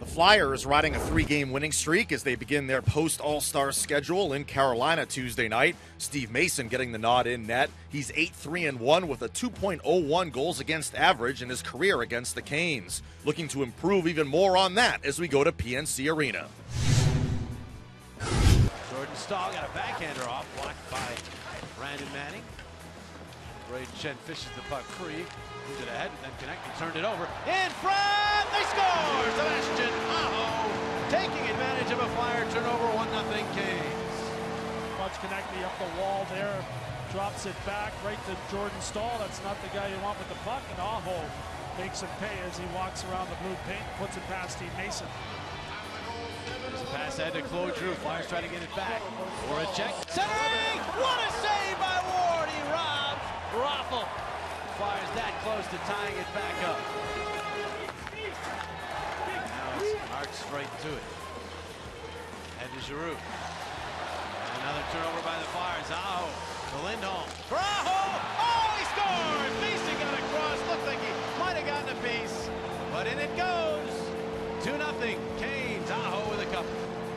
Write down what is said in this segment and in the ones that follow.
The Flyers riding a 3-game winning streak as they begin their post-All-Star schedule in Carolina Tuesday night. Steve Mason getting the nod in net. He's 8-3-1 with a 2.01 goals against average in his career against the Canes. Looking to improve even more on that as we go to PNC Arena. Jordan Staal got a backhander off, blocked by Brandon Manning. Braden Shen fishes the puck free. Moves it ahead, and then connecting, turned it over. In front, they score! Sebastian Aho taking advantage of a Flyer turnover, 1-0 Canes. Much connecting up the wall there, drops it back right to Jordan Staal. That's not the guy you want with the puck, and Aho makes him pay as he walks around the blue paint, puts it past Steve Mason. There's a pass ahead to Claude Giroux. Flyers try to get it back. Or a check. Centering! What a save by Ward! He robs Raffle. Flyers that close to tying it back up. Now it's arced straight to it. Head to Giroux. And another turnover by the Flyers. Aho to Lindholm. For Aho! Oh, he scored! Mason got across. Looked like he might have gotten a piece. But in it goes. 2-0 Canes. Aho with a couple.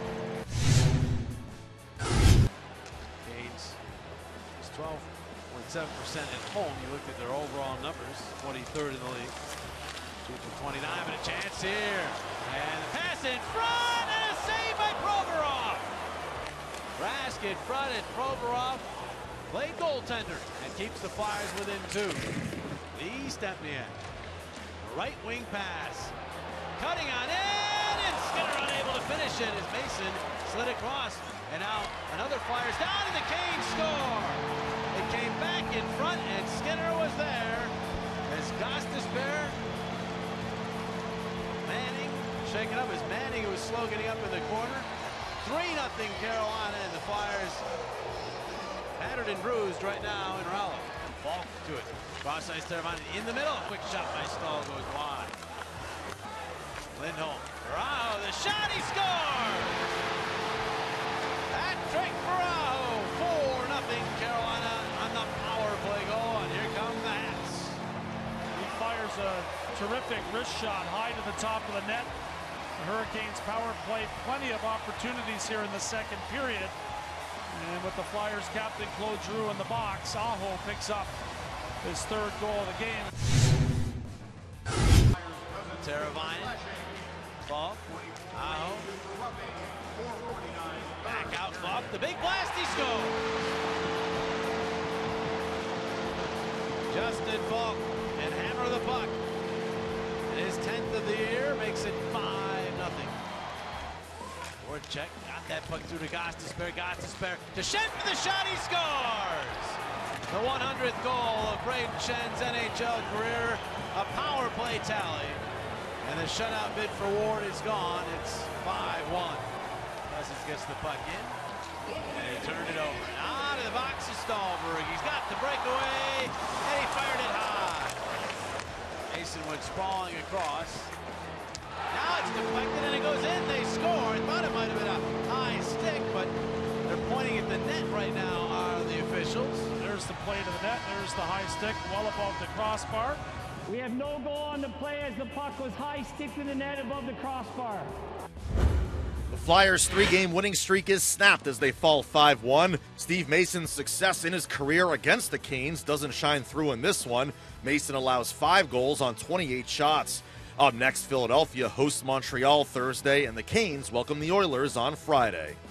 Canes is 12.7% at home. You looked at their overall numbers, 23rd in the league. 2 for 29, but a chance here. And the pass in front, and a save by Provorov. Rask in front, and Provorov played goaltender and keeps the Flyers within 2. Lee Stempniak. Right wing pass. Cutting on in, and Skinner unable to finish it as Mason slid across. And now another Flyers down, and the Canes score. It came back in front, and Skinner was there as Gostisbehere. Manning shaking up as Manning, who was slow getting up in the corner. 3-0 Carolina, and the Flyers battered and bruised right now in Raleigh. Falk to it. Cross ice Teravainen in the middle. Quick shot by Staal goes wide. Lindholm. Aho, the shot, he scores! Hat-trick for Aho. 4-0 Carolina on the power play goal, and here come the Hats. He fires a terrific wrist shot high to the top of the net. The Hurricanes power play, plenty of opportunities here in the second period. And with the Flyers captain Claude Giroux in the box, Aho picks up his 3rd goal of the game. Teravainen. Falk. Aho. Back out, Falk. The big blast, he scores! Justin Falk and hammer the puck. And his 10th of the year makes it 5-0. Voracek got that puck through to Gostisbehere. Gostisbehere to Shen for the shot, he scores! The 100th goal of Braden Shen's NHL career. A power play tally. And the shutout bid for Ward is gone. It's 5-1. Cousins gets the puck in. And he turned it over. Out of the box is Stahlberg. He's got the breakaway. And he fired it high. Mason went sprawling across. Now it's deflected and it goes in. They score. I thought it might have been a high stick, but they're pointing at the net right now, are the officials. There's the play to the net. There's the high stick well above the crossbar. We have no goal on the play as the puck was high stick to the net above the crossbar. The Flyers' 3-game winning streak is snapped as they fall 5-1. Steve Mason's success in his career against the Canes doesn't shine through in this one. Mason allows 5 goals on 28 shots. Up next, Philadelphia hosts Montreal Thursday, and the Canes welcome the Oilers on Friday.